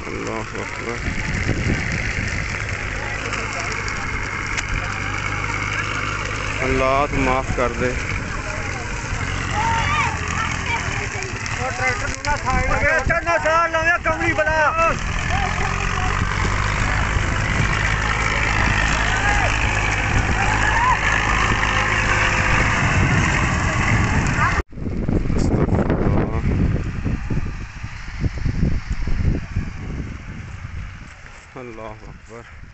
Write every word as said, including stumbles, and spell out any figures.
अल्लाह अकबर। अल्लाह तो माफ़ कर दे। कमली बना अल्लाह अकबर।